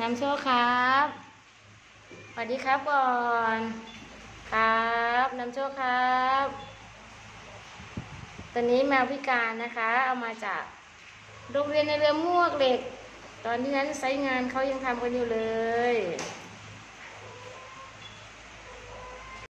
น้ำโชคครับสวัสดีครับก่อนครับน้ำโชคครับตอนนี้แมวพิการนะคะเอามาจากโรงเรียนในเรือมวกเหล็กตอนที่นั้นไซต์งานเขายังทำกันอยู่เลย